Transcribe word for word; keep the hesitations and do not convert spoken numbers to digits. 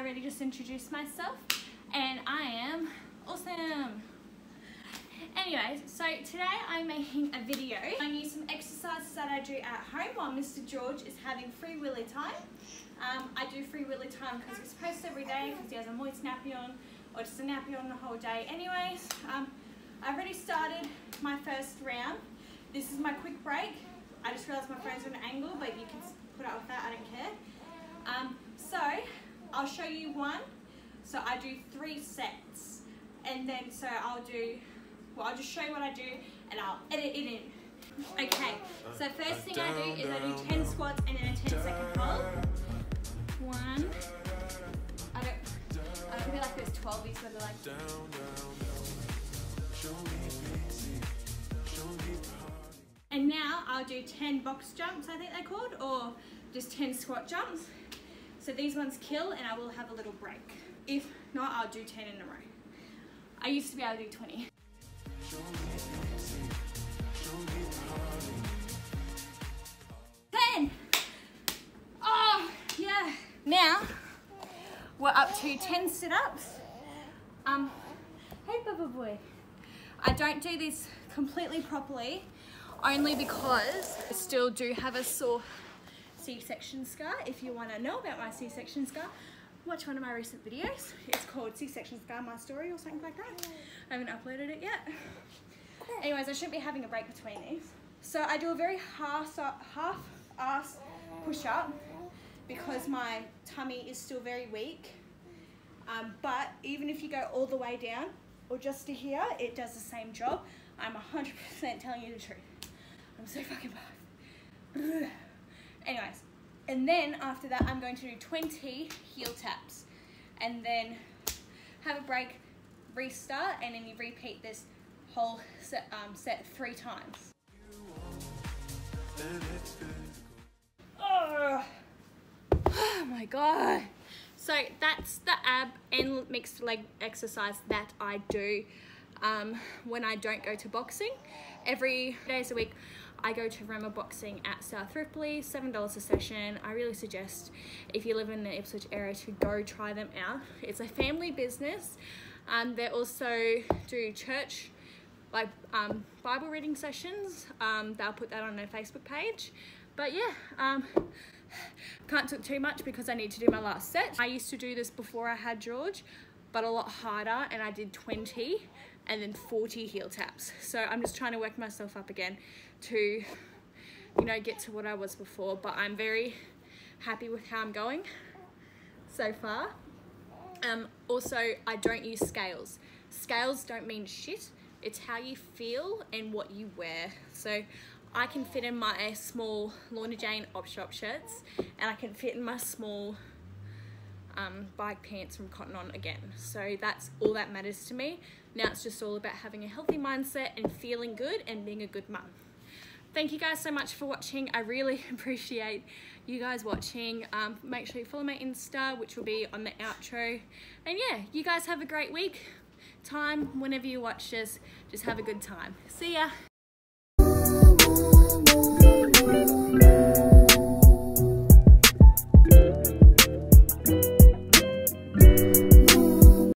already just introduced myself, and I am awesome. Anyways, so today I'm making a video showing you some exercises that I do at home while Mister George is having free willy time. Um, I do free willy time because he's supposed to every day because he has a moist nappy on or just a nappy on the whole day. Anyways, um, I've already started my first round. This is my quick break. I just realised my phone's on an angle, but you can put up with that, I don't care. Um, so, I'll show you one. So I do three sets. And then, so I'll do, well I'll just show you what I do and I'll edit it in. Okay, so first thing I do is I do ten squats and then a ten second hold. One. I don't, I don't feel like there's twelve, these where they're like. And now I'll do ten box jumps, I think they're called, or just ten squat jumps. So these ones kill and I will have a little break. If not, I'll do ten in a row. I used to be able to do twenty. ten! Oh, yeah. Now, we're up to ten sit-ups. Um, hey, Bubba boy. I don't do this completely properly, only because I still do have a sore C-section scar. If you want to know about my C-section scar, watch one of my recent videos. It's called C-section scar my story or something like that. I haven't uploaded it yet. Anyways, I shouldn't be having a break between these. So I do a very half half ass push up because my tummy is still very weak. Um, but even if you go all the way down or just to here, it does the same job. I'm one hundred percent telling you the truth. I'm so fucking bad. Anyways, and then after that, I'm going to do twenty heel taps and then have a break, restart, and then you repeat this whole set, um, set three times. Oh, oh my God. So that's the ab and mixed leg exercise that I do um, when I don't go to boxing. Every days a week, I go to Rema Boxing at South Ripley, seven dollars a session. I really suggest if you live in the Ipswich area to go try them out. It's a family business. Um, they also do church, like um, Bible reading sessions. Um, they'll put that on their Facebook page. But yeah, um, can't talk too much because I need to do my last set. I used to do this before I had George, but a lot harder, and I did twenty and then forty heel taps. So I'm just trying to work myself up again to, you know, get to what I was before, but I'm very happy with how I'm going so far. Um, also, I don't use scales. Scales don't mean shit. It's how you feel and what you wear. So I can fit in my small Lorna Jane op shop shirts, and I can fit in my small um, bike pants from Cotton On again. So that's all that matters to me. Now it's just all about having a healthy mindset and feeling good and being a good mum. Thank you guys so much for watching. I really appreciate you guys watching. Um, make sure you follow my Insta, which will be on the outro. And yeah, you guys have a great week. Time, whenever you watch this, just have a good time. See ya.